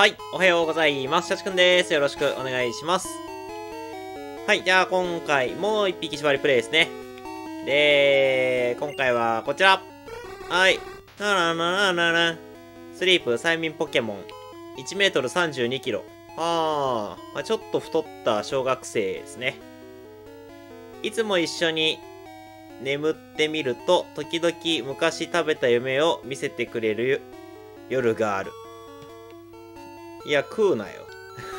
はい、おはようございます。シャチくんです。よろしくお願いします。はい、じゃあ今回も一匹縛りプレイですね。で、今回はこちら。はい。スリープ催眠ポケモン。1メートル32キロ。まあ、ちょっと太った小学生ですね。いつも一緒に眠ってみると、時々昔食べた夢を見せてくれる夜がある。いや、食うなよ。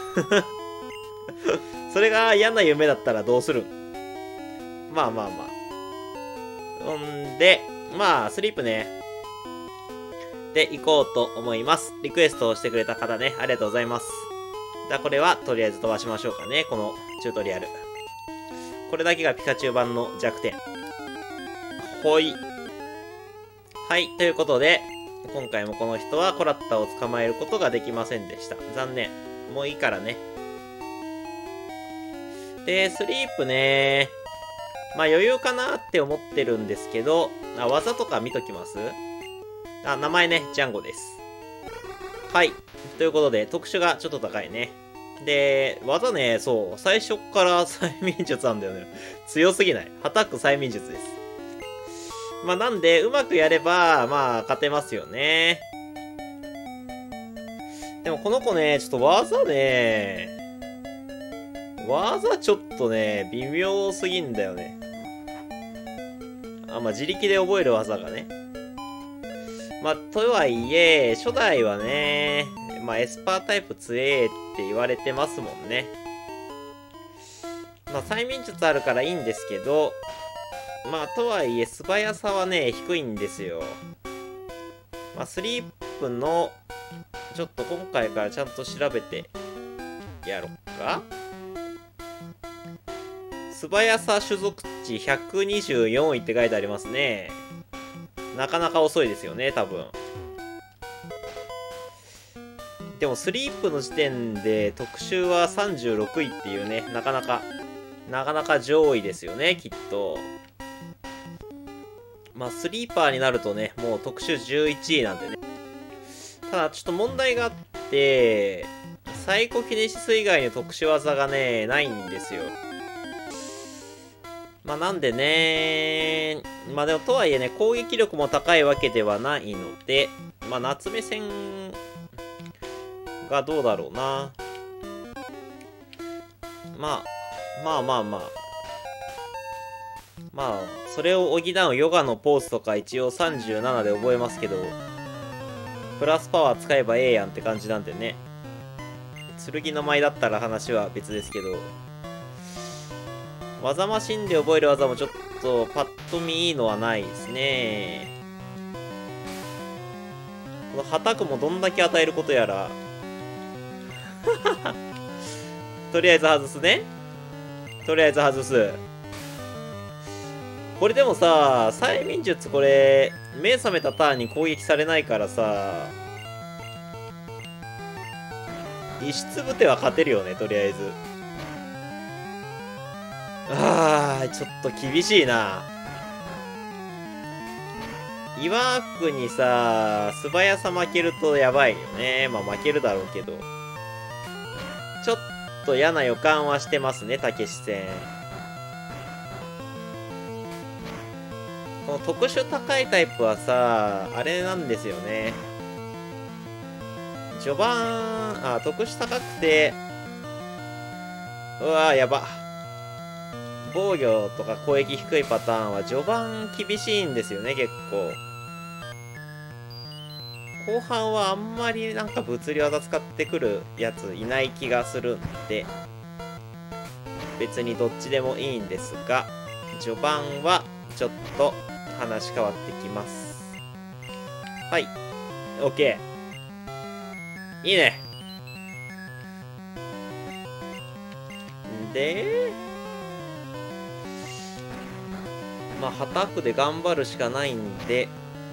それが嫌な夢だったらどうするん？まあ。ほんで、まあ、スリープね。で、行こうと思います。リクエストをしてくれた方ね、ありがとうございます。じゃあ、これはとりあえず飛ばしましょうかね。このチュートリアル。これだけがピカチュウ版の弱点。ほい。はい、ということで、今回もこの人はコラッタを捕まえることができませんでした。残念。もういいからね。で、スリープね。まあ余裕かなって思ってるんですけど、技とか見ときます？名前ね、ジャンゴです。はい。ということで、特殊がちょっと高いね。で、技ね、そう、最初から催眠術なんだよね。強すぎない。はたく催眠術です。まあなんで、うまくやれば、まあ勝てますよね。でもこの子ね、ちょっと技ちょっとね、微妙すぎんだよね。まあ自力で覚える技がね。まあ、とはいえ、初代はね、まあエスパータイプ強えって言われてますもんね。まあ催眠術あるからいいんですけど、まあ、とはいえ、素早さはね、低いんですよ。まあ、スリープの、ちょっと今回からちゃんと調べて、やろっか。素早さ種族値124位って書いてありますね。なかなか遅いですよね、多分。でも、スリープの時点で特集は36位っていうね、なかなか上位ですよね、きっと。まあ、スリーパーになるとね、もう特集11位なんでね。ただ、ちょっと問題があって、サイコキネシス以外の特殊技がね、ないんですよ。まあ、なんでね、まあでもとはいえね、攻撃力も高いわけではないので、まあ、夏目線がどうだろうな。まあ、それを補うヨガのポーズとか一応37で覚えますけど、プラスパワー使えばええやんって感じなんでね。剣の舞だったら話は別ですけど、技マシンで覚える技もちょっとパッと見いいのはないですね。このはたくもどんだけ与えることやら。とりあえず外すね。とりあえず外す。これでもさ、催眠術これ、目覚めたターンに攻撃されないからさ、石つぶては勝てるよね、とりあえず。ちょっと厳しいな。岩くにさ、素早さ負けるとやばいよね。まあ負けるだろうけど。ちょっと嫌な予感はしてますね、たけし戦。この特殊高いタイプはさ、あれなんですよね。序盤、特殊高くて、うわー、やば。防御とか攻撃低いパターンは序盤厳しいんですよね、結構。後半はあんまりなんか物理技使ってくるやついない気がするんで、別にどっちでもいいんですが、序盤はちょっと話変わってきます。はい。OK。いいね。で、まあ、はたくで頑張るしかないんで、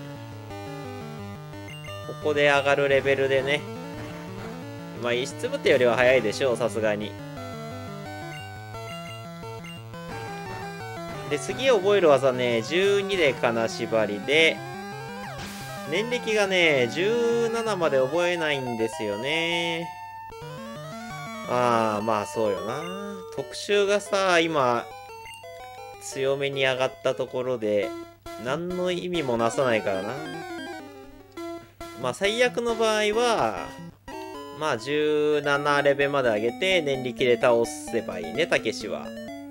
ここで上がるレベルでね。まあ、石つぶてよりは早いでしょう、さすがに。で、次覚える技ね、12で金縛りで、 年歴がね、17まで覚えないんですよね。まあそうよな。特集がさ、今、強めに上がったところで、何の意味もなさないからな。まあ最悪の場合は、まあ17レベルまで上げて年力で倒せばいいね、たけしは。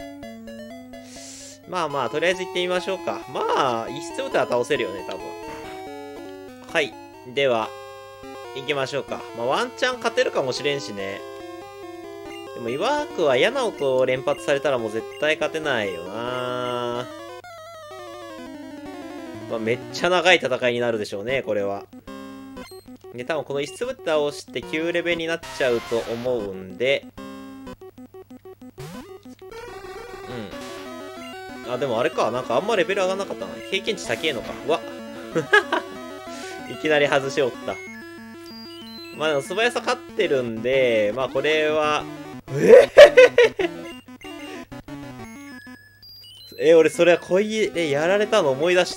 まあとりあえず行ってみましょうか。まあ、一室歌は倒せるよね、多分。はい。では、行きましょうか。まあワンチャン勝てるかもしれんしね。でも、岩枠は嫌な音を連発されたらもう絶対勝てないよな。まあ、めっちゃ長い戦いになるでしょうね、これは。で、多分この石つぶったを押して9レベルになっちゃうと思うんで。うん。あ、でもあれか。なんかあんまレベル上がんなかったな。経験値高えのか。うわ。いきなり外しおった。まあでも素早さ勝ってるんで、まあこれは、俺それは恋でやられたの思い出した。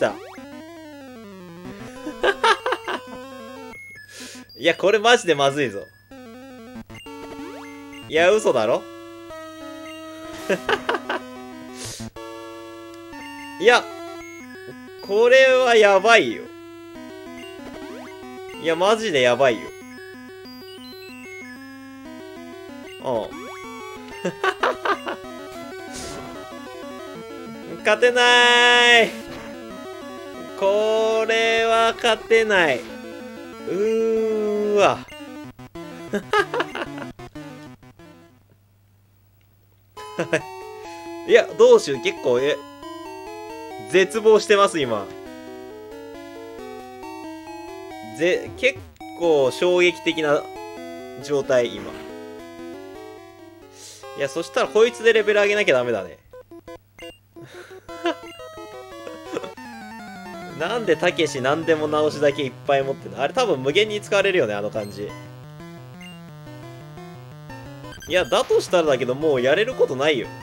いや、これマジでまずいぞ。いや、嘘だろ。いや、これはやばいよ。いや、マジでやばいよ。うん。勝てない。これは勝てない。わ。いや、どうしよう。結構、絶望してます、今。結構衝撃的な状態、今。いや、そしたらこいつでレベル上げなきゃダメだね。なんでたけし何でも直しだけいっぱい持ってんの？あれ多分無限に使われるよね、あの感じ。いや、だとしたらだけど、もうやれることないよ。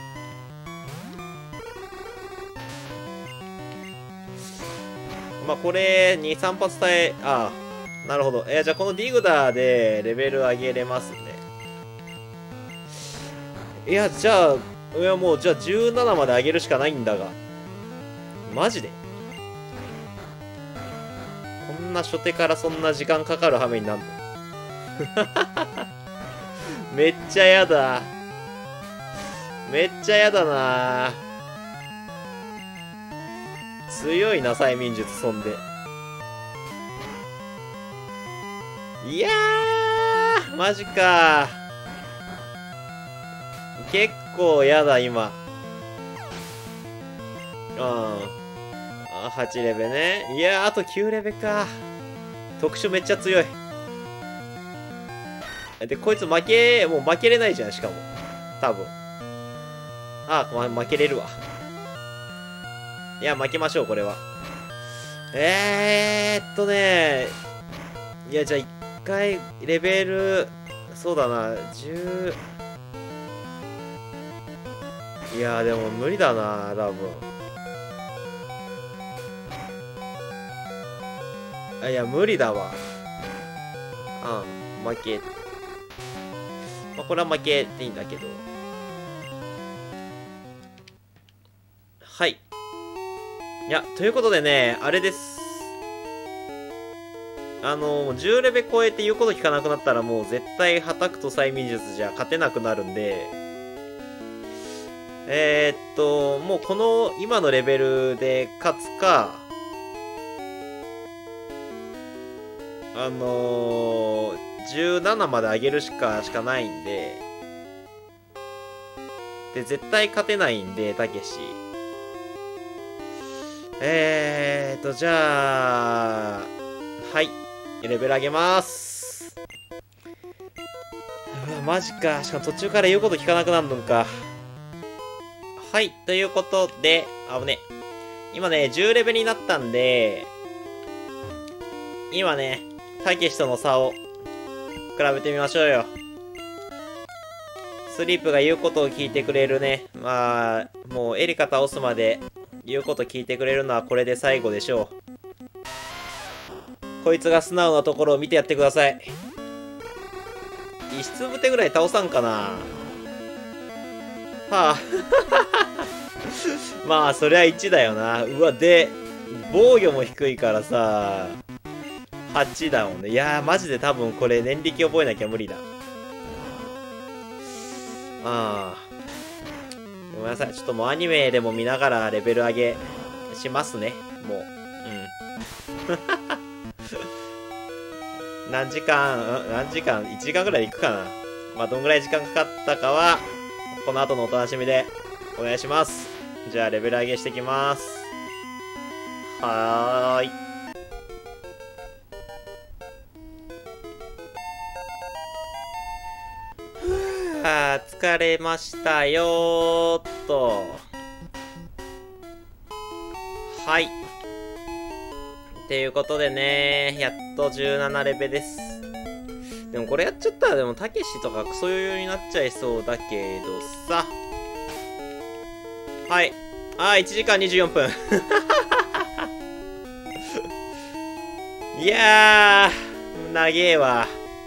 まあ、これ、2、3発耐え、なるほど。じゃあこのディグダーでレベル上げれますね。いや、じゃあ、もう、じゃあ17まで上げるしかないんだが。マジでこんな初手からそんな時間かかる羽目になんの？めっちゃやだ。めっちゃやだな。強いな、催眠術、そんで。いやー、マジか。結構やだ、今。8レベね。いやー、あと9レベか。特殊めっちゃ強い。で、こいつもう負けれないじゃん、しかも。多分。負けれるわ。いや、負けましょう、これは。いや、じゃあ一回、レベル、そうだな、10。いや、でも無理だな、多分。いや、無理だわ。負け。まあ、これは負けていいんだけど。はい。いや、ということでね、あれです。10レベ超えて言うこと聞かなくなったらもう絶対、はたくと催眠術じゃ勝てなくなるんで、もうこの今のレベルで勝つか、17まで上げるしかないんで、で、絶対勝てないんで、たけし。じゃあ、はい。レベル上げます。うわ、マジか。しかも途中から言うこと聞かなくなるのか。はい。ということで、危ね。今ね、10レベルになったんで、今ね、たけしとの差を比べてみましょうよ。スリープが言うことを聞いてくれるね。まあ、もうエリカ倒すまで言うこと聞いてくれるのはこれで最後でしょう。 こいつが素直なところを見てやってください。石つぶてぐらい倒さんかな。はあ。まあ、そりゃ1だよな。うわ、で、防御も低いからさ、8だもんね。いやー、マジで多分これ、念力覚えなきゃ無理だ。ああ。ごめんなさい。ちょっともうアニメでも見ながらレベル上げしますね。もう。うん。何時間 ?1 時間ぐらいいくかな。まあ、どんぐらい時間かかったかは、この後のお楽しみでお願いします。じゃあ、レベル上げしていきます。はーい。あー、疲れましたよーっと。はい。っていうことでね、やっと17レベです。でもこれやっちゃったら、でも、たけしとかクソ余裕になっちゃいそうだけどさ。はい。1時間24分。いやー、長えわ。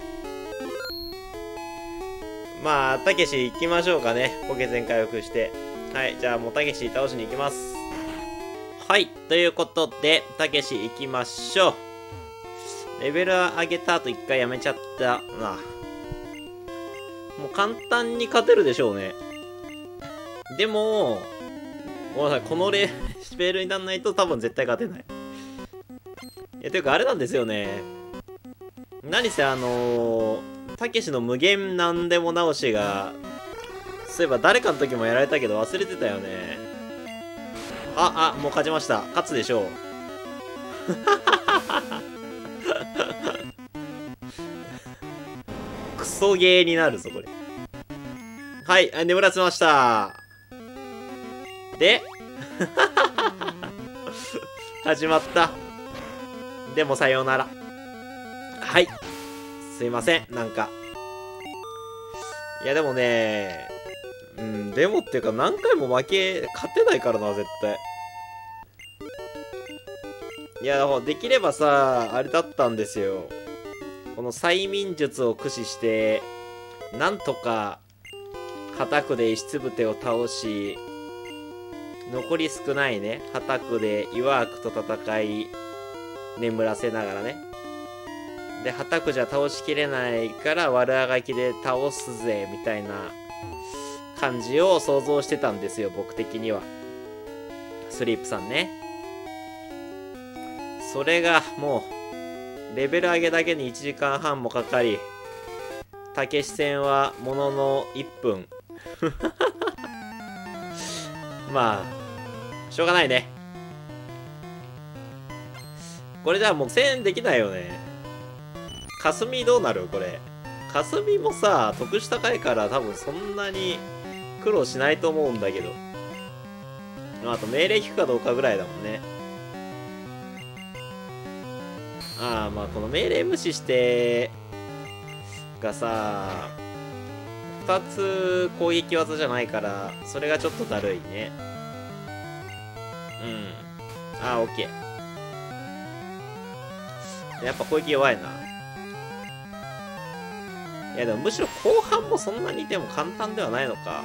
まあ、たけし行きましょうかね。ポケ全回復して。はい、じゃあもうたけし倒しに行きます。はい、ということで、たけし行きましょう。レベル上げた後一回やめちゃったな。もう簡単に勝てるでしょうね。でも、ごめんなさい、このレベルにならないと多分絶対勝てない。いや、ていうかあれなんですよね。何せたけしの無限なんでも直しが、そういえば誰かの時もやられたけど忘れてたよね。もう勝ちました。勝つでしょう。クソゲーになるぞ、これ。はい、眠らせました。で始まった。でもさようなら。はい。すいません、なんか。いやでもね、でもっていうか何回も勝てないからな、絶対。いや、できればさ、あれだったんですよ。この催眠術を駆使して、なんとか、片区で石つぶてを倒し、残り少ないね、片区で岩悪と戦い、眠らせながらね。で、片区じゃ倒しきれないから、悪あがきで倒すぜ、みたいな感じを想像してたんですよ、僕的には。スリープさんね。それが、もう、レベル上げだけに1時間半もかかり、たけし戦はものの1分。まあ、しょうがないね。これじゃあもう1000円できないよね。かすみどうなるこれ。かすみもさ、特殊高いから多分そんなに苦労しないと思うんだけど。あと命令聞くかどうかぐらいだもんね。まあこの命令無視してがさ、2つ攻撃技じゃないから、それがちょっとだるいね。オッケー。やっぱ攻撃弱いな。いやでもむしろ後半もそんなにでも簡単ではないのか。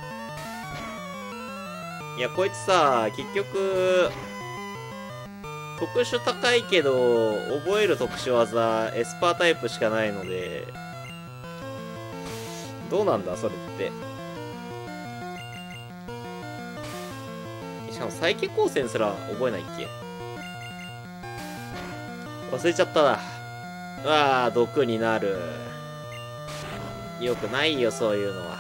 いやこいつさ、結局特殊高いけど覚える特殊技エスパータイプしかないので、どうなんだそれって。しかも再起光線すら覚えないっけ。忘れちゃったな。毒になる。よくないよ、そういうのは。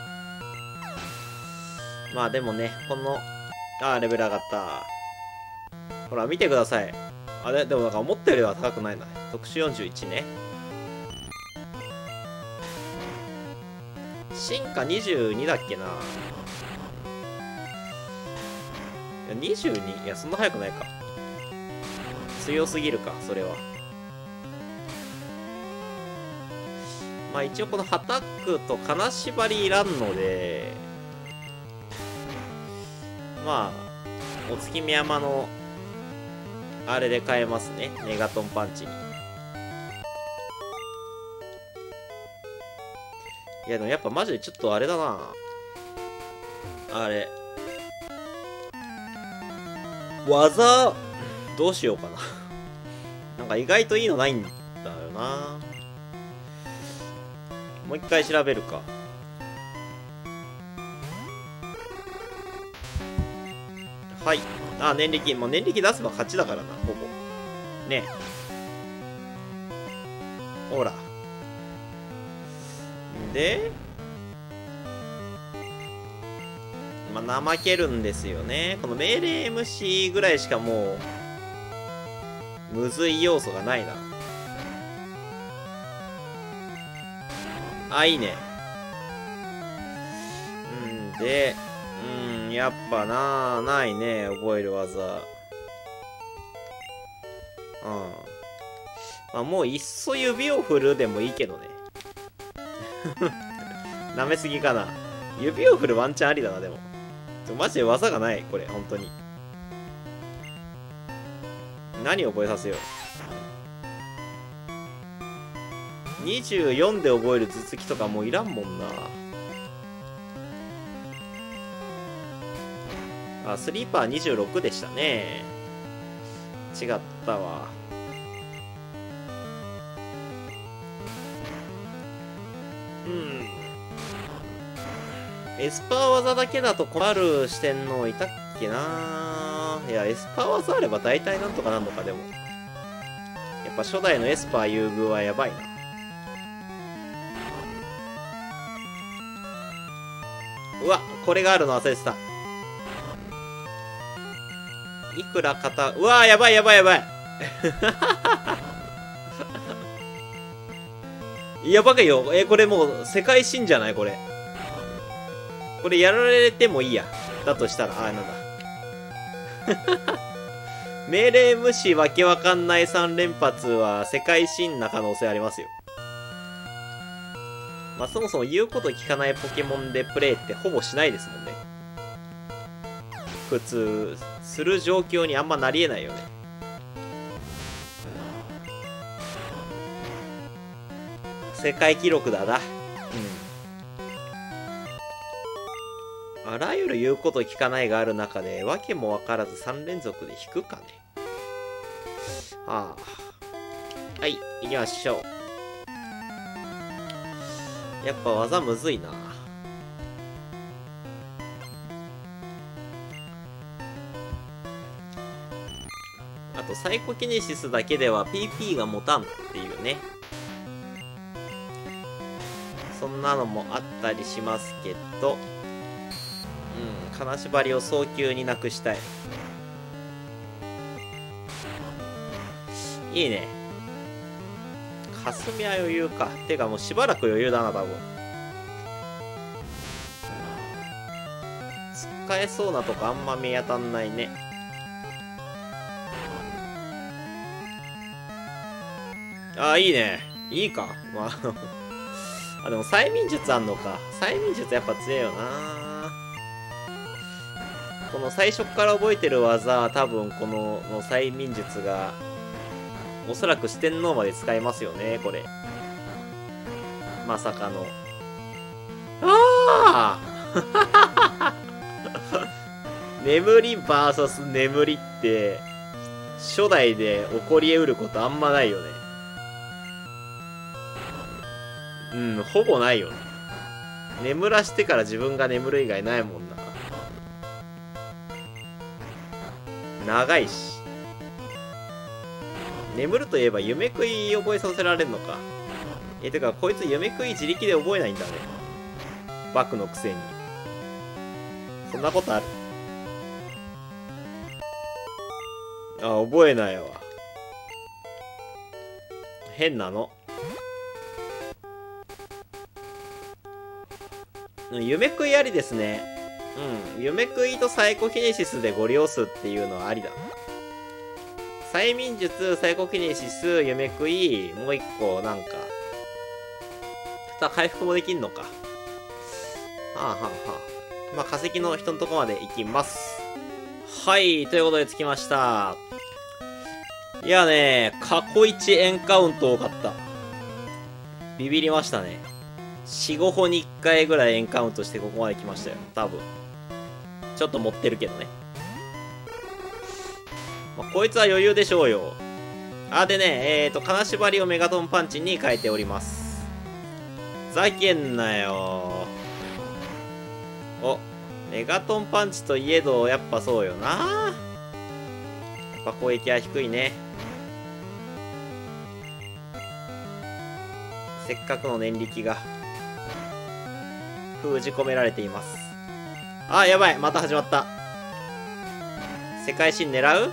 まあでもね、この、レベル上がった。ほら、見てください。あれでもなんか思ったよりは高くないな。特殊41ね。進化22だっけな。いや、22? いや、そんな速くないか。強すぎるか、それは。まあ一応このハタックと金縛りいらんので、まあ、お月見山のあれで変えますね。メガトンパンチに。いや、でもやっぱマジでちょっとあれだな。あれ。技、どうしようかな。なんか意外といいのないんだよな。もう一回調べるか。はい。あ、念力。もう念力出せば勝ちだからな、ほぼ。ね。ほら。で、まあ、怠けるんですよね。この命令無視ぐらいしかもう、むずい要素がないな。あ、いいね。で、やっぱないね、覚える技。まあ、もういっそ指を振るでもいいけどね。舐めすぎかな。指を振るワンチャンありだな、でも。マジで技がない、これ、本当に。何覚えさせよう。24で覚える頭突きとかもういらんもんな。あ、スリーパー26でしたね。違ったわ。エスパー技だけだと困る四天王いたっけな。いや、エスパー技あれば大体なんとかなんのか、でも。やっぱ初代のエスパー優遇はやばいな。うわ、これがあるの忘れてた。いくらうわー、やばいやばいやばい。やばかよ。これもう世界新じゃないこれ。これやられてもいいや。だとしたら、なんだ。命令無視わけわかんない3連発は世界新な可能性ありますよ。まあそもそも言うこと聞かないポケモンでプレイってほぼしないですもんね。普通、する状況にあんまなりえないよね。世界記録だな。あらゆる言うこと聞かないがある中で、わけもわからず3連続で引くかね。はい、行きましょう。やっぱ技むずいな。あと、サイコキネシスだけでは PP が持たんっていうね。そんなのもあったりしますけど、金縛りを早急になくしたい。いいね。霞は余裕か。てかもうしばらく余裕だな、多分。使えそうなとこあんま見当たんないね。あ、いいね。いいか。まあ、でも催眠術あんのか。催眠術やっぱ強いよな。この最初から覚えてる技は多分この催眠術がおそらく四天王まで使えますよね、これ。まさかの。ああ眠り VS 眠りって初代で起こり得ることあんまないよね。ほぼないよね。眠らしてから自分が眠る以外ないもんな。長いし。眠るといえば夢食い覚えさせられるのか。てかこいつ夢食い自力で覚えないんだね。バクのくせに。そんなことある？あ、覚えないわ。変なの。夢食いありですね。夢食いとサイコキネシスでご利用すっていうのはありだ。催眠術、サイコキネシス、夢食い、もう一個なんか。回復もできんのか。はあはあはあ。まあ化石の人のとこまで行きます。はい、ということで着きました。 いやね、過去一エンカウント多かった。ビビりましたね。4、5歩に1回ぐらいエンカウントしてここまで来ましたよ。多分。ちょっと持ってるけどね。まあ、こいつは余裕でしょうよ。あ、でね、金縛りをメガトンパンチに変えております。ふざけんなよ。お、メガトンパンチといえど、やっぱそうよな。やっぱ攻撃は低いね。せっかくの念力が封じ込められています。あ、やばい、また始まった。世界新狙う？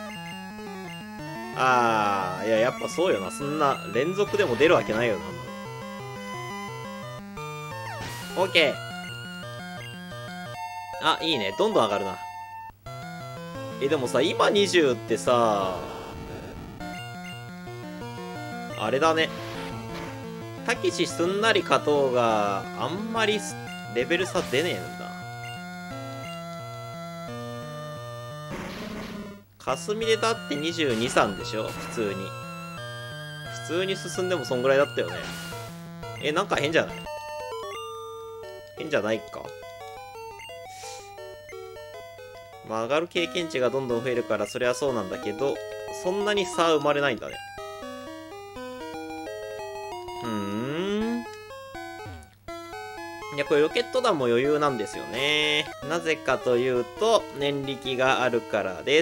あー、いや、やっぱそうよな。そんな連続でも出るわけないよな。オッケー。あ、いいね。どんどん上がるな。でもさ、今20ってさ、あれだね。たけしすんなり勝とうが、あんまりレベル差出ねえんだ。霞でだって22、3でしょ普通に。普通に進んでもそんぐらいだったよね。なんか変じゃない？変じゃないか。まあ上がる経験値がどんどん増えるからそれはそうなんだけど、そんなに差は生まれないんだね。いや、これロケット弾も余裕なんですよね。なぜかというと、念力があるからです。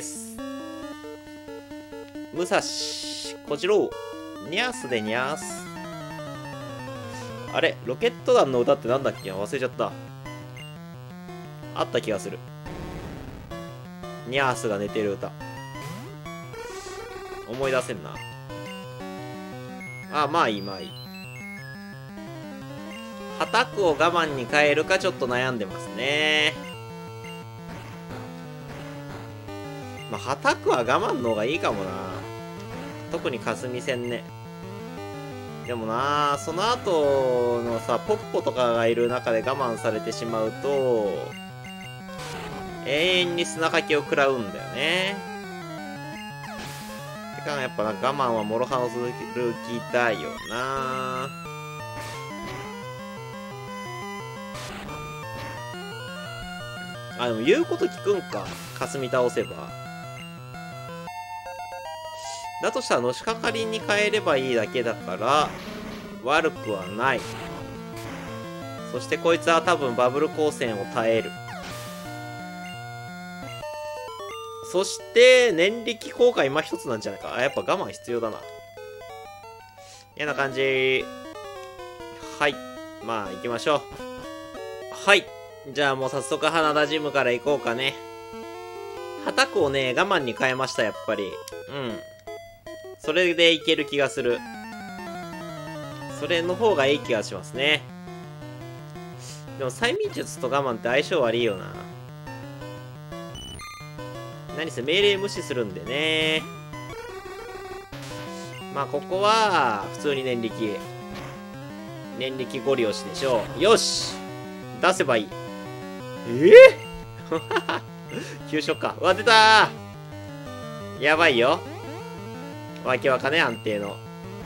武蔵、小次郎、ニャースでニャース。あれ、ロケット弾の歌ってなんだっけ？忘れちゃった。あった気がする。ニャースが寝てる歌。思い出せんな。あ、まあいいまあいい。はたくを我慢に変えるかちょっと悩んでますね。まあ、はたくは我慢の方がいいかもな。特に霞戦ね。でもな、その後のさ、ポッポとかがいる中で我慢されてしまうと、永遠に砂かけを食らうんだよね。てか、やっぱな、我慢は諸刃の続きたいよな。あ、でも言うこと聞くんか。霞倒せば。だとしたらのしかかりに変えればいいだけだから、悪くはない。そしてこいつは多分バブル光線を耐える。そして、念力効果今一つなんじゃないか。あ、やっぱ我慢必要だな。嫌な感じ。はい。まあ、行きましょう。はい。じゃあもう早速花田ジムから行こうかね。はたくをね、我慢に変えました、やっぱり。それでいける気がする。それの方がいい気がしますね。でも催眠術と我慢って相性悪いよな。何せ命令無視するんでね。まあここは普通に念力。念力ゴリ押しでしょう。よし出せばいい。急所か。うわ、出たー。やばいよ。わけわかね、安定の。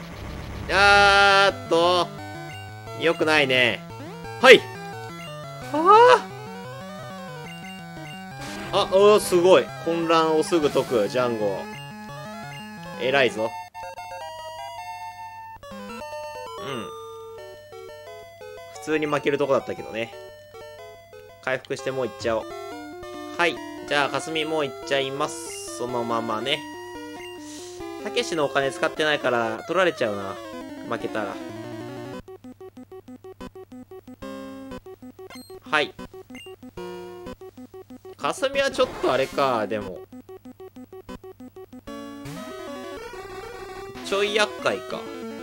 よくないね。はい。すごい。混乱をすぐ解く、ジャンゴ。偉いぞ。普通に負けるとこだったけどね。回復してもういっちゃおう。はい。じゃあ、霞もういっちゃいます。そのままね。たけしのお金使ってないから取られちゃうな。負けたら。はい。霞はちょっとあれか、でも。ちょい厄介か。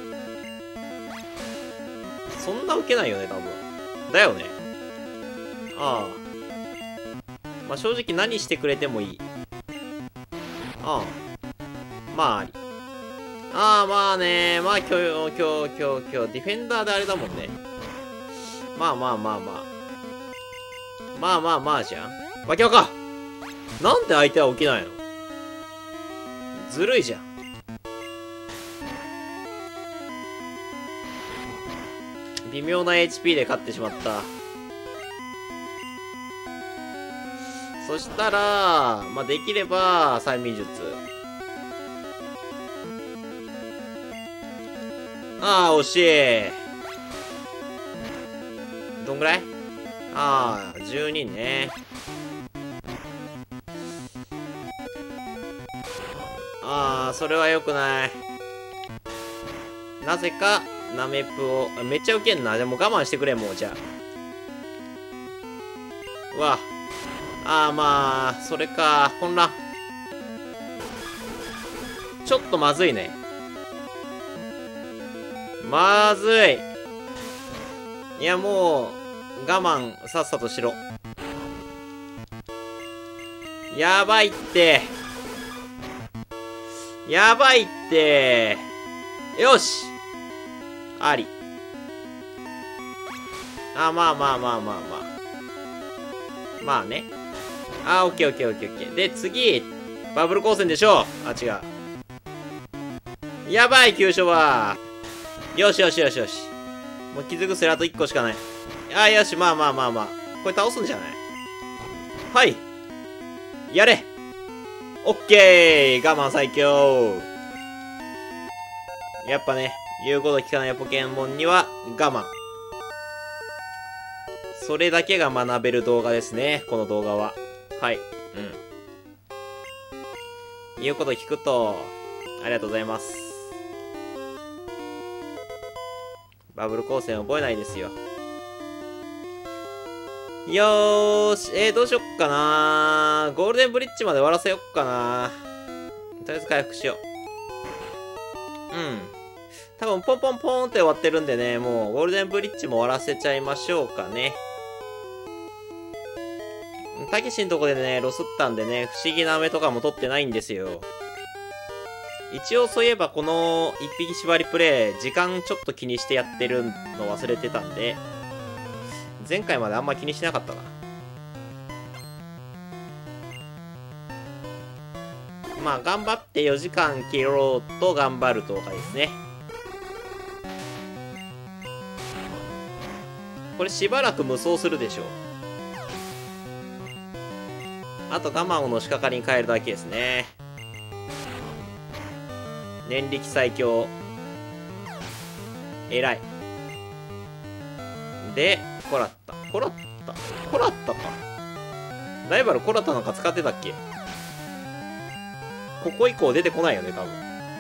そんな受けないよね、多分。だよね。ああ。まあ、正直何してくれてもいい。ああ。まあ、あり。ああ、まあね。まあ、今日、ディフェンダーであれだもんね。まあ。まあじゃん。わけわかなんで相手は起きないの？ずるいじゃん。 微妙な HP で勝ってしまった。そしたら、まあ、できれば、催眠術。ああ、惜しい。どんぐらい？ああ、12ね。ああ、それは良くない。なぜか、ナメプを、めっちゃウケんな。でも我慢してくれ、もう、じゃあ。うわ。ああ、まあ、それか、混乱。ちょっとまずいね。まずい。いや、もう、我慢、さっさとしろ。やばいって。やばいって。よし。あり。あ、まあまあまあまあまあ。まあね。あ、オッケーオッケーオッケーオッケー。で、次、バブル光線でしょ。あ、違う。やばい、急所は。よしよしよしよし。もう傷薬あと1個しかない。あ、よし、まあまあまあまあ。これ倒すんじゃない？はい。やれ。オッケー。我慢最強。やっぱね、言うこと聞かないポケモンには我慢。それだけが学べる動画ですね、この動画は。はい。言うこと聞くと、ありがとうございます。バブル光線覚えないですよ。よーし。どうしよっかな。ゴールデンブリッジまで終わらせよっかな。とりあえず回復しよう。多分ポンポンポンって終わってるんでね、もうゴールデンブリッジも終わらせちゃいましょうかね。たけしんとこでね、ロスったんでね、不思議な飴とかも取ってないんですよ。一応そういえばこの一匹縛りプレイ、時間ちょっと気にしてやってるの忘れてたんで、前回まであんま気にしなかったな。まあ頑張って4時間切ろうと頑張るとかですね。これしばらく無双するでしょう。あと我慢の仕掛かりに変えるだけですね。念力最強。偉い。で、コラッタ。コラッタか。ライバルコラッタなんか使ってたっけ？ここ以降出てこないよね、多分。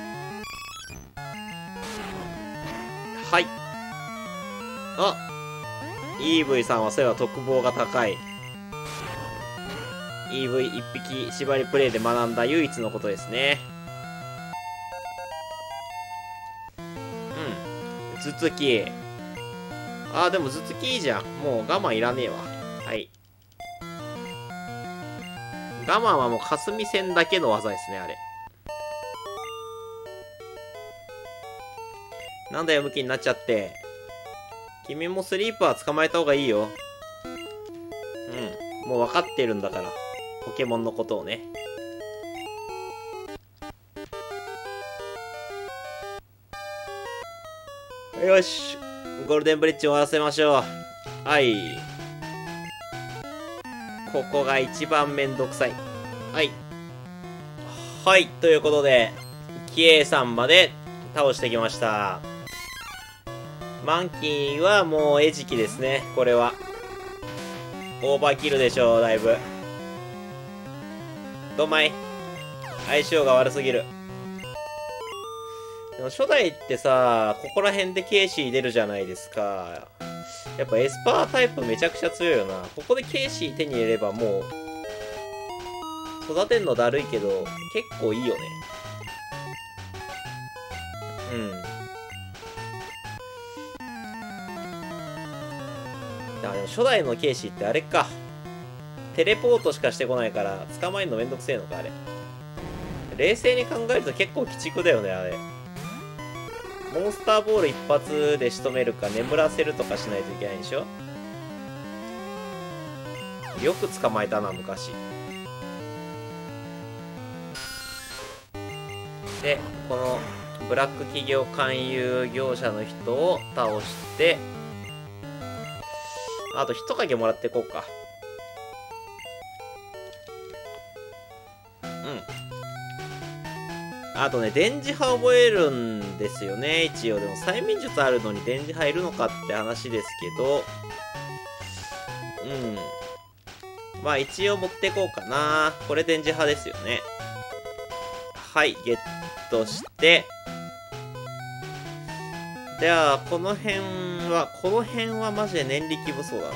はい。あ、EV さんはそういえば特防が高い。EV 一匹縛りプレイで学んだ唯一のことですね。頭突き。あー、でも頭突きいいじゃん。もう我慢いらねえわ。はい。我慢はもう霞戦だけの技ですね、あれ。なんだよ、ムキになっちゃって。君もスリーパー捕まえた方がいいよ。もう分かってるんだから。ポケモンのことをね。よし。ゴールデンブリッジ終わらせましょう。はい。ここが一番めんどくさい。はい。はい。ということで、キエイさんまで倒してきました。マンキーはもう餌食ですね。これは。オーバーキルでしょう、だいぶ。どまい。相性が悪すぎる。でも初代ってさ、ここら辺でケイシー出るじゃないですか。やっぱエスパータイプめちゃくちゃ強いよな。ここでケイシー手に入れればもう、育てんのだるいけど、結構いいよね。でも初代のケイシーってあれか。テレポートしかしてこないから、捕まえるのめんどくせえのか、あれ。冷静に考えると結構鬼畜だよね、あれ。モンスターボール一発で仕留めるか眠らせるとかしないといけないでしょ。よく捕まえたな、昔。で、このブラック企業勧誘業者の人を倒して、 あと一かけもらっていこうか。うん。あとね、電磁波覚えるんですよね、一応。でも、催眠術あるのに電磁波いるのかって話ですけど、うん。まあ、一応持っていこうかな。これ電磁波ですよね。はい、ゲットして、じゃあ、この辺はマジで念力不足だな。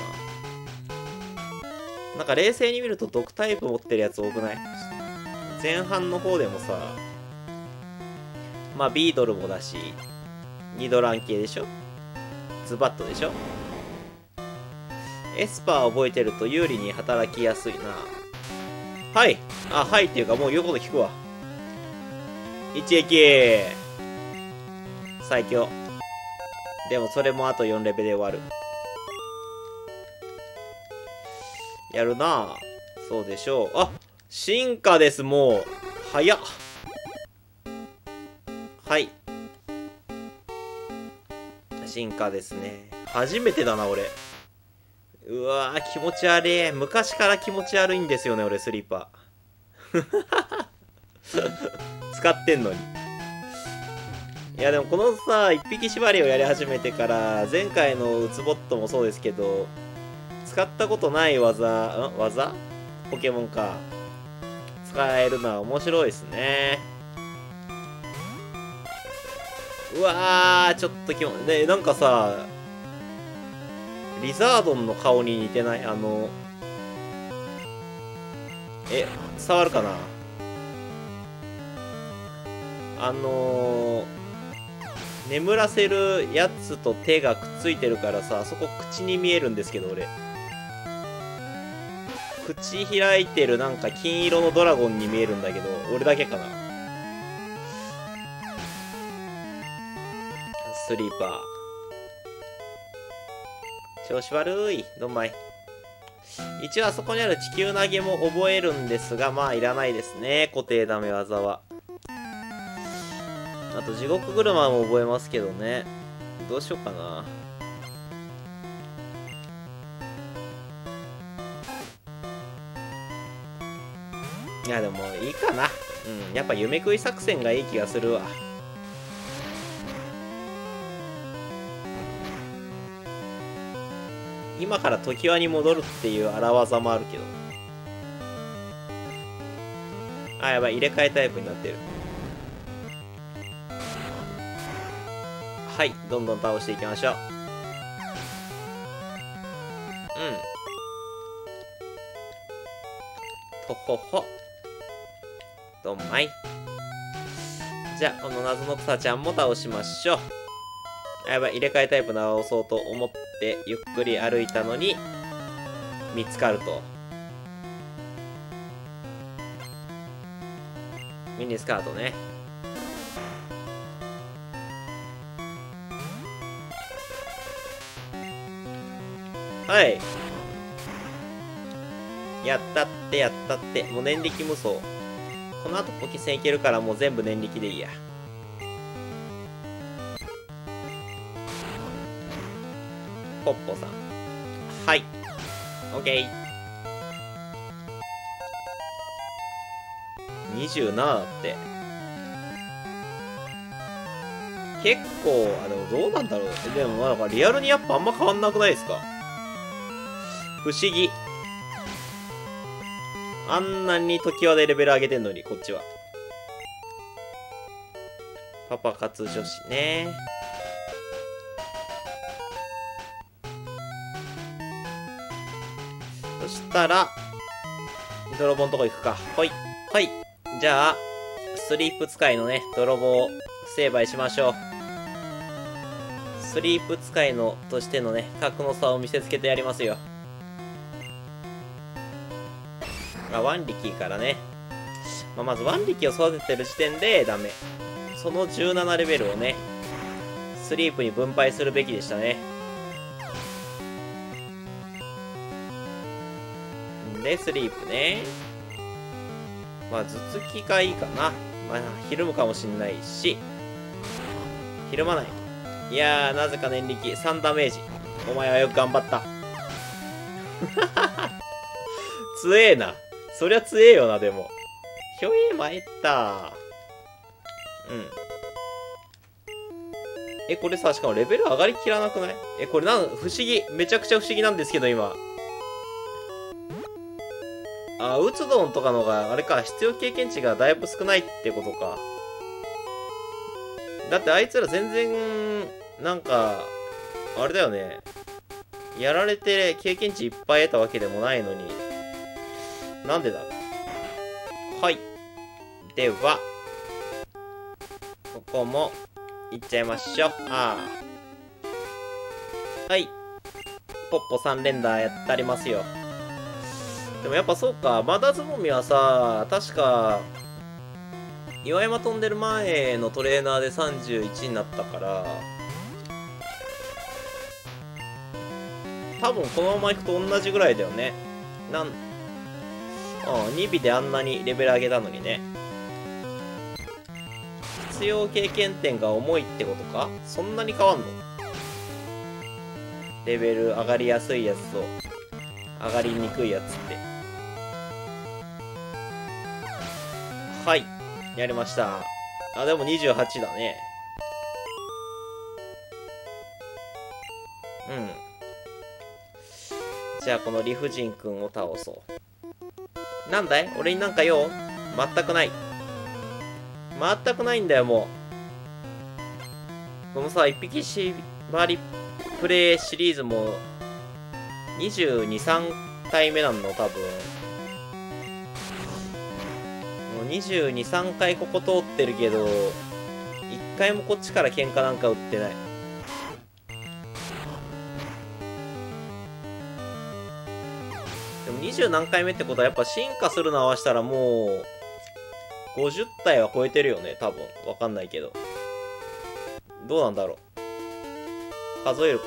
なんか冷静に見ると毒タイプ持ってるやつ多くない？前半の方でもさ、まあビードルもだし、ニドラン系でしょ？ズバットでしょ？エスパー覚えてると有利に働きやすいな。はい。あ、はいっていうかもう言うこと聞くわ。一撃最強。でもそれもあと4レベルで終わる。やるなぁ。そうでしょう。あ、進化です、もう。早っ。はい。進化ですね。初めてだな、俺。うわぁ、気持ち悪い。昔から気持ち悪いんですよね、俺、スリーパー。使ってんのに。いや、でもこのさ、一匹縛りをやり始めてから、前回のウツボットもそうですけど、使ったことない技ポケモンか。使えるのは面白いですね。うわー、ちょっとね、なんかさ、リザードンの顔に似てない？伝わるかな？眠らせるやつと手がくっついてるからさ、そこ口に見えるんですけど、俺。口開いてるなんか金色のドラゴンに見えるんだけど、俺だけかな。スリーパー。調子悪い。どんまい。一応あそこにある地球投げも覚えるんですが、まあいらないですね。固定ダメ技は。あと地獄車も覚えますけどね。どうしようかな。いやでもいいかな。うん。やっぱ夢食い作戦がいい気がするわ。今から常盤に戻るっていう荒技もあるけど。あ、やばい。入れ替えタイプになってる。はい。どんどん倒していきましょう。ほほほ。どんまい。じゃあ、この謎の草ちゃんも倒しましょう。やばい、入れ替えタイプ直そうと思ってゆっくり歩いたのに、見つかると。ミニスカートね。はい。やったってやったって。もう念力無双。この後ポキセンいけるからもう全部念力でいいや。ポッポさん。はい。オッケー。27だって。結構、でもどうなんだろう。でもなんかリアルにやっぱあんま変わんなくないですか？不思議。あんなに時はでレベル上げてんのに、こっちは。パパ活女子ね。そしたら、泥棒のとこ行くか。ほい。はい。じゃあ、スリープ使いのね、泥棒、成敗しましょう。スリープ使いのとしてのね、格の差を見せつけてやりますよ。ワンリキからね。まずワンリキを育ててる時点でダメ。その17レベルをね、スリープに分配するべきでしたね。で、スリープね。まあ、頭突きがいいかな。まあ、ひるむかもしんないし。ひるまない。いやー、なぜか念力。3ダメージ。お前はよく頑張った。 強えな。そりゃ強えよな、でも。ひょえ、参った。うん。これさ、しかもレベル上がりきらなくない？これ不思議。めちゃくちゃ不思議なんですけど、今。ウツドンとかのが、あれか、必要経験値がだいぶ少ないってことか。だってあいつら全然、なんか、あれだよね。やられて経験値いっぱい得たわけでもないのに。なんでだろう。はい。では、ここも、いっちゃいましょう。はい。ポッポ3連打やってありますよ。でもやっぱそうか、マダズボミはさ、確か、岩山飛んでる前のトレーナーで31になったから、多分このまま行くと同じぐらいだよね。2尾であんなにレベル上げたのにね。必要経験点が重いってことか？そんなに変わんの？レベル上がりやすいやつと上がりにくいやつって。はい。やりました。でも28だね。うん。じゃあこの理不尽くんを倒そう。なんだい？俺になんか用？全くない。全くないんだよ、もう。このさ、一匹縛りプレイシリーズも22、3回目なんの、多分。もう22、3回ここ通ってるけど、1回もこっちから喧嘩なんか売ってない。でも20何回目ってことはやっぱ進化するの合わせたらもう、50体は超えてるよね、多分。わかんないけど。どうなんだろう。数えるか。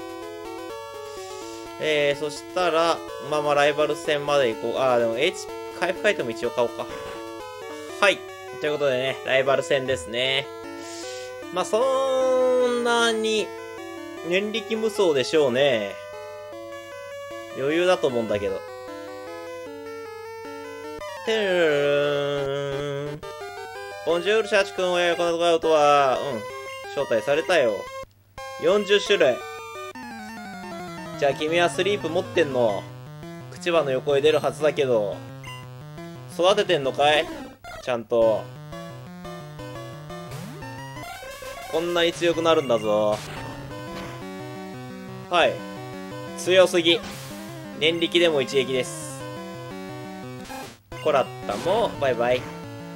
そしたら、まあライバル戦まで行こう。でも 回復アイテム一応買おうか。はい。ということでね、ライバル戦ですね。まあ、そんなに、念力無双でしょうね。余裕だと思うんだけど。てるーん。ボンジュールシャチ君をやるこのアウトは、招待されたよ。40種類。じゃあ君はスリープ持ってんの？口歯の横へ出るはずだけど。育ててんのかい？ちゃんと。こんなに強くなるんだぞ。はい。強すぎ。念力でも一撃です。コラッタもバイバイ。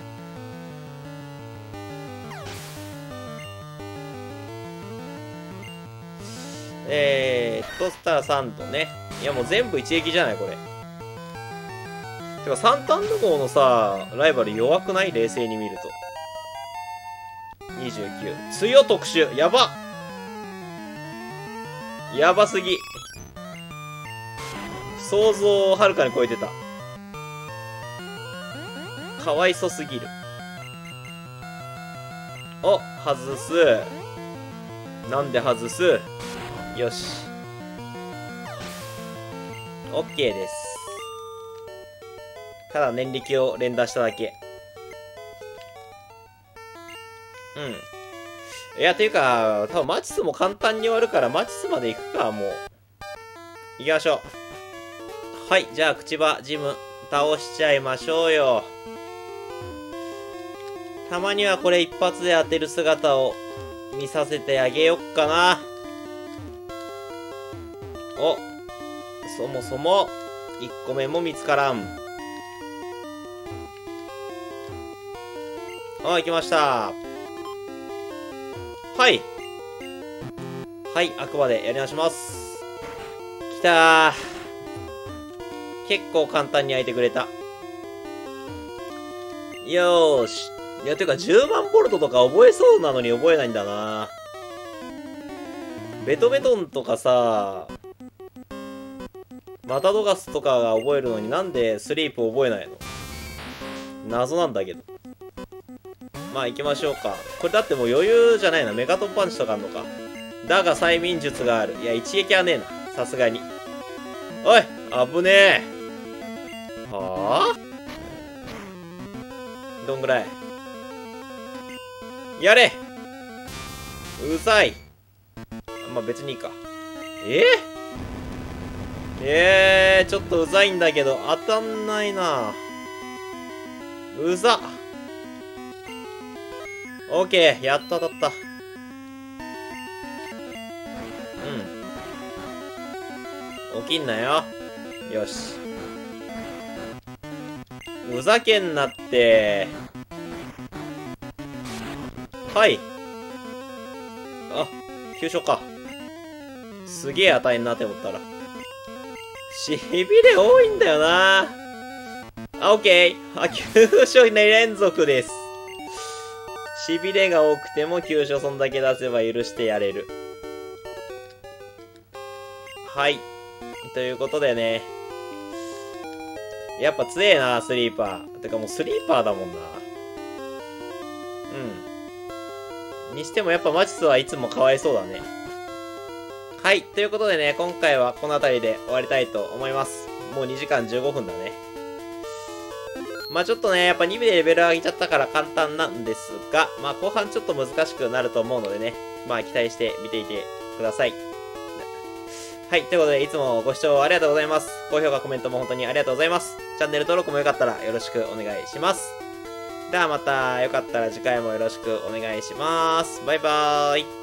スターサンドね。いやもう全部一撃じゃないこれ。てかサンタンド号のさ、ライバル弱くない？冷静に見ると。29。強特殊。やば！やばすぎ。想像をはるかに超えてた。かわいそすぎる。お、外す。なんで外す？よし。オッケーです。ただ念力を連打しただけ。いや、ていうか、多分マチスも簡単に終わるから、マチスまで行くか、もう。行きましょう。はい、じゃあ、口場、ジム、倒しちゃいましょうよ。たまにはこれ一発で当てる姿を見させてあげよっかな。お、そもそも、1個目も見つからん。行きました。はい。はい、あくまでやり直します。きたー。結構簡単に開いてくれた。よーし。いや、てか10万ボルトとか覚えそうなのに覚えないんだな。ベトベトンとかさ、マタドガスとかが覚えるのになんでスリープ覚えないの？謎なんだけど。まあ行きましょうか。これだってもう余裕じゃないな。メガトンパンチとかあんのか。だが催眠術がある。いや、一撃はねえな。さすがに。おい、 危ねえ。はあ、どんぐらいやれ。うざい。まあ、別にいいか。ちょっとうざいんだけど、当たんないな。うざ。オッケー、やっと当たった。うん。起きんなよ。よし。ふざけんなって。はい。あ、急所か。すげえ値になって思ったら。しびれ多いんだよな。あ、オッケー。あ、急所2連続です。しびれが多くても急所そんだけ出せば許してやれる。はい。ということでね。やっぱ強えな、スリーパー。てかもうスリーパーだもんな。うん。にしてもやっぱマチスはいつもかわいそうだね。はい。ということでね、今回はこの辺りで終わりたいと思います。もう2時間15分だね。まあちょっとね、やっぱ2尾でレベル上げちゃったから簡単なんですが、まあ後半ちょっと難しくなると思うのでね、まあ期待して見ていてください。はい。ということで、いつもご視聴ありがとうございます。高評価、コメントも本当にありがとうございます。チャンネル登録もよかったらよろしくお願いします。ではまた、よかったら次回もよろしくお願いします。バイバーイ。